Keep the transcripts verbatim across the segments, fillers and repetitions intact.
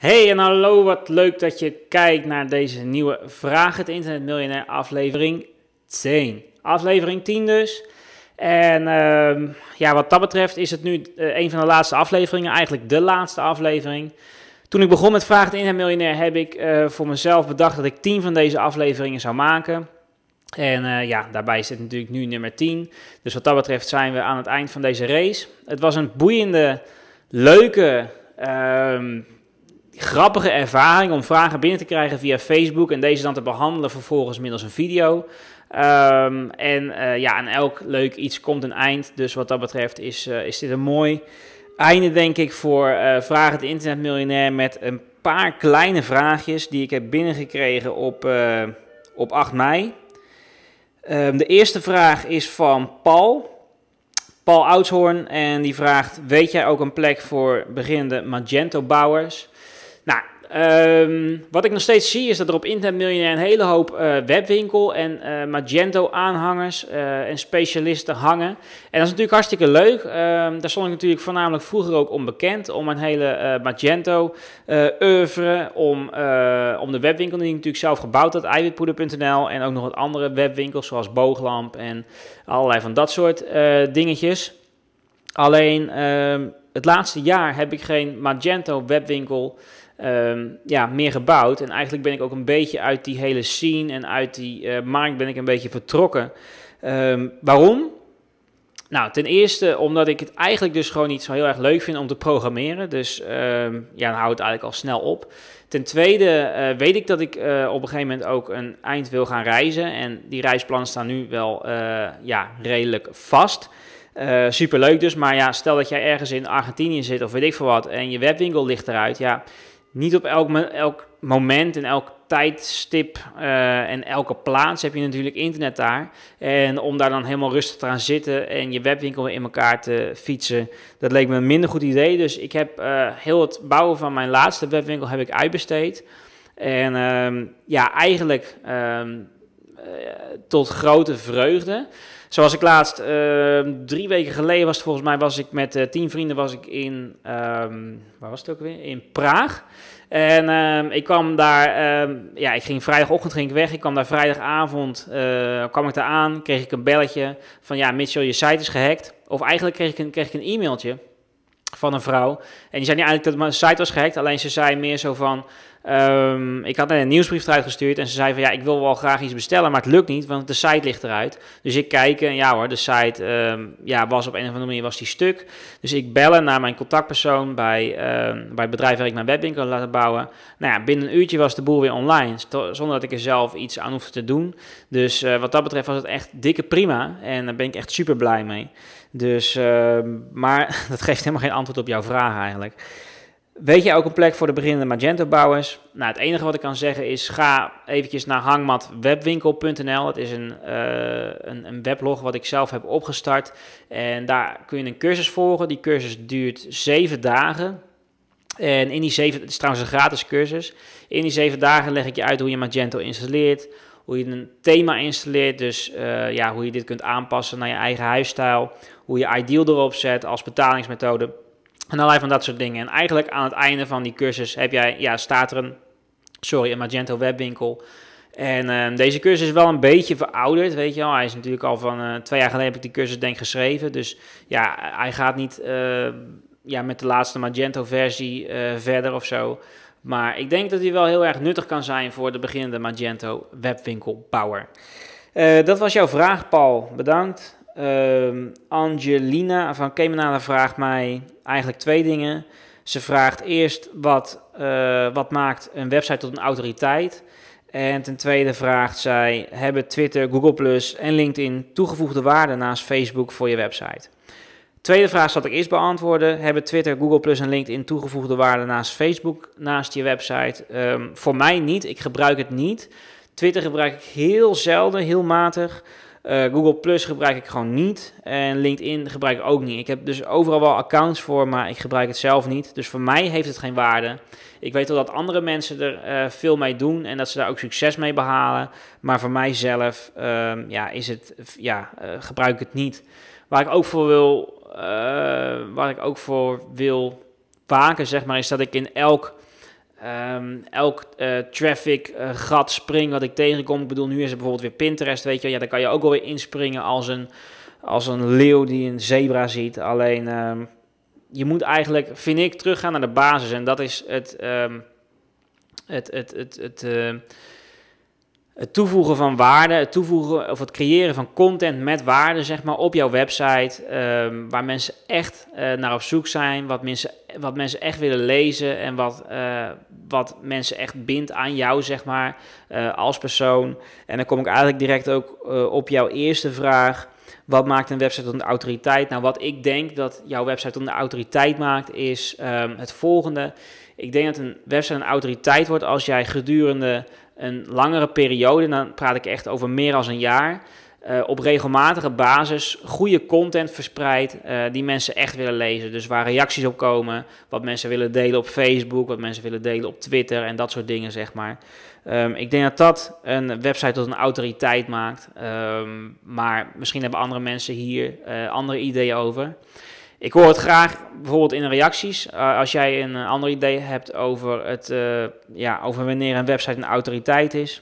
Hey en hallo, wat leuk dat je kijkt naar deze nieuwe Vraag het Internet Miljonair aflevering tien. Aflevering tien dus. En uh, ja, wat dat betreft is het nu uh, een van de laatste afleveringen, eigenlijk de laatste aflevering. Toen ik begon met Vraag het Internet Miljonair heb ik uh, voor mezelf bedacht dat ik tien van deze afleveringen zou maken. En uh, ja, daarbij zit natuurlijk nu nummer tien. Dus wat dat betreft zijn we aan het eind van deze race. Het was een boeiende, leuke... Uh, grappige ervaring om vragen binnen te krijgen via Facebook en deze dan te behandelen vervolgens middels een video. Um, en uh, ja, aan elk leuk iets komt een eind. Dus wat dat betreft is, uh, is dit een mooi einde, denk ik, voor uh, Vraag het Internet Miljonair met een paar kleine vraagjes die ik heb binnengekregen op, uh, op acht mei. Um, de eerste vraag is van Paul. Paul Oudshoorn en die vraagt: weet jij ook een plek voor beginnende Magento-bouwers? Nou, um, wat ik nog steeds zie is dat er op Internet Miljonair een hele hoop uh, webwinkel en uh, Magento-aanhangers uh, en specialisten hangen. En dat is natuurlijk hartstikke leuk. Um, daar stond ik natuurlijk voornamelijk vroeger ook onbekend, om een hele uh, Magento-oeuvre, uh, om, uh, om de webwinkel die ik natuurlijk zelf gebouwd had, eiwitpoeder punt n l, en ook nog wat andere webwinkels zoals Booglamp en allerlei van dat soort uh, dingetjes. Alleen um, het laatste jaar heb ik geen Magento webwinkel Um, ja, meer gebouwd. En eigenlijk ben ik ook een beetje uit die hele scene en uit die uh, markt ben ik een beetje vertrokken. Um, waarom? Nou, ten eerste omdat ik het eigenlijk dus gewoon niet zo heel erg leuk vind om te programmeren. Dus um, ja, dan houdt het eigenlijk al snel op. Ten tweede uh, weet ik dat ik uh, op een gegeven moment ook een eind wil gaan reizen. En die reisplannen staan nu wel uh, ja, redelijk vast. Uh, superleuk dus, maar ja, stel dat jij ergens in Argentinië zit of weet ik veel wat en je webwinkel ligt eruit, ja, niet op elk, elk moment en elk tijdstip uh, en elke plaats heb je natuurlijk internet daar. En om daar dan helemaal rustig te gaan zitten en je webwinkel in elkaar te fietsen, dat leek me een minder goed idee. Dus ik heb uh, heel het bouwen van mijn laatste webwinkel heb ik uitbesteed. En um, ja, eigenlijk um, uh, tot grote vreugde. Zoals ik laatst, uh, drie weken geleden was het volgens mij, was ik met uh, tien vrienden was ik in, um, waar was het ook weer? In Praag. En um, ik kwam daar, um, ja, ik ging vrijdagochtend ging ik weg. Ik kwam daar vrijdagavond, uh, kwam ik daar aan, kreeg ik een belletje van, ja, Mitchell, je site is gehackt. Of eigenlijk kreeg ik een, kreeg ik een e-mailtje van een vrouw. En die zei niet eigenlijk dat mijn site was gehackt, alleen ze zei meer zo van, Um, ik had een nieuwsbrief eruit gestuurd en ze zei van ja, ik wil wel graag iets bestellen, maar het lukt niet, want de site ligt eruit. Dus ik kijk en ja hoor, de site um, ja, was op een of andere manier was die stuk. Dus ik bellen naar mijn contactpersoon bij, um, bij het bedrijf waar ik mijn webwinkel laat bouwen. Nou ja, binnen een uurtje was de boel weer online, zonder dat ik er zelf iets aan hoefde te doen. Dus uh, wat dat betreft was het echt dikke prima en daar ben ik echt super blij mee. Dus, uh, maar dat geeft helemaal geen antwoord op jouw vraag eigenlijk. Weet je ook een plek voor de beginnende Magento-bouwers? Nou, het enige wat ik kan zeggen is, ga eventjes naar hangmat webwinkel punt n l. Het is een, uh, een, een weblog wat ik zelf heb opgestart. En daar kun je een cursus volgen. Die cursus duurt zeven dagen. En in die zeven, het is trouwens een gratis cursus. In die zeven dagen leg ik je uit hoe je Magento installeert. Hoe je een thema installeert. Dus uh, ja, hoe je dit kunt aanpassen naar je eigen huisstijl. Hoe je Ideal erop zet als betalingsmethode. En allerlei van dat soort dingen. En eigenlijk aan het einde van die cursus heb jij, ja, staat er een, sorry, een Magento webwinkel. En uh, deze cursus is wel een beetje verouderd, weet je wel. Hij is natuurlijk al van uh, twee jaar geleden heb ik die cursus denk geschreven. Dus ja, hij gaat niet uh, ja, met de laatste Magento versie uh, verder of zo. Maar ik denk dat hij wel heel erg nuttig kan zijn voor de beginnende Magento webwinkelbouwer. Uh, dat was jouw vraag, Paul. Bedankt. Uh, Angelina van Kemenade vraagt mij eigenlijk twee dingen. Ze vraagt eerst wat, uh, wat maakt een website tot een autoriteit. En ten tweede vraagt zij, hebben Twitter, Google plus en LinkedIn toegevoegde waarde naast Facebook voor je website? Tweede vraag zal ik eerst beantwoorden. Hebben Twitter, Google plus en LinkedIn toegevoegde waarde naast Facebook naast je website? Um, voor mij niet, ik gebruik het niet. Twitter gebruik ik heel zelden, heel matig. Uh, Google plus gebruik ik gewoon niet en LinkedIn gebruik ik ook niet. Ik heb dus overal wel accounts voor, maar ik gebruik het zelf niet. Dus voor mij heeft het geen waarde. Ik weet wel dat andere mensen er uh, veel mee doen en dat ze daar ook succes mee behalen. Maar voor mijzelf uh, ja, is het, ja, uh, gebruik ik het niet. Waar ik ook voor wil, uh, waar ik ook voor wil waken, zeg maar, is dat ik in elk um, elk uh, traffic uh, gat spring wat ik tegenkom. Ik bedoel, nu is er bijvoorbeeld weer Pinterest, weet je. Ja, daar kan je ook wel weer inspringen als een, als een leeuw die een zebra ziet. Alleen, um, je moet eigenlijk, vind ik, teruggaan naar de basis. En dat is het, um, het, het, het, het, uh, het toevoegen van waarde, het toevoegen of het creëren van content met waarde, zeg maar, op jouw website, um, waar mensen echt uh, naar op zoek zijn, wat mensen, wat mensen echt willen lezen en wat, uh, wat mensen echt bindt aan jou, zeg maar, uh, als persoon. En dan kom ik eigenlijk direct ook uh, op jouw eerste vraag. Wat maakt een website tot een autoriteit? Nou, wat ik denk dat jouw website tot een autoriteit maakt, is um, het volgende. Ik denk dat een website een autoriteit wordt als jij gedurende een langere periode, dan praat ik echt over meer dan een jaar, uh, op regelmatige basis goede content verspreidt uh, die mensen echt willen lezen. Dus waar reacties op komen, wat mensen willen delen op Facebook, wat mensen willen delen op Twitter en dat soort dingen, zeg maar. Um, ik denk dat dat een website tot een autoriteit maakt, um, maar misschien hebben andere mensen hier uh, andere ideeën over. Ik hoor het graag bijvoorbeeld in de reacties. Uh, als jij een ander idee hebt over, het, uh, ja, over wanneer een website een autoriteit is.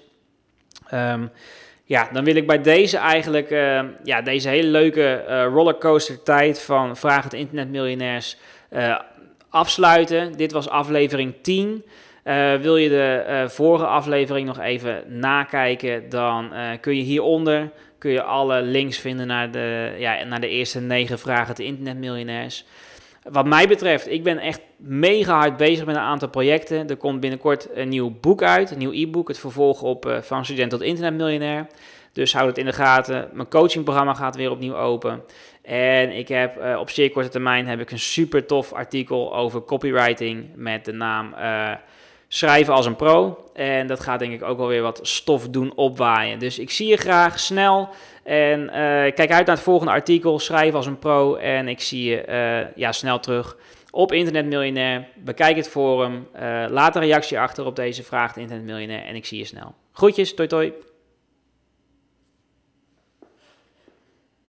Um, ja, dan wil ik bij deze eigenlijk uh, ja, deze hele leuke uh, rollercoaster tijd van Vraag het Internetmiljonairs uh, afsluiten. Dit was aflevering tien. Uh, wil je de uh, vorige aflevering nog even nakijken, dan uh, kun je hieronder kun je alle links vinden naar de, ja, naar de eerste negen vragen te Internetmiljonairs. Wat mij betreft, ik ben echt mega hard bezig met een aantal projecten. Er komt binnenkort een nieuw boek uit, een nieuw e-book, het vervolg op uh, Van Student tot Internetmiljonair. Dus houd het in de gaten. Mijn coachingprogramma gaat weer opnieuw open. En ik heb uh, op zeer korte termijn heb ik een super tof artikel over copywriting met de naam Uh, Schrijven als een pro. En dat gaat denk ik ook wel weer wat stof doen opwaaien. Dus ik zie je graag snel. En uh, kijk uit naar het volgende artikel. Schrijven als een pro. En ik zie je uh, ja, snel terug op Internetmiljonair. Bekijk het forum. Uh, laat een reactie achter op deze vraag, de Internetmiljonair. En ik zie je snel. Groetjes, toi toi.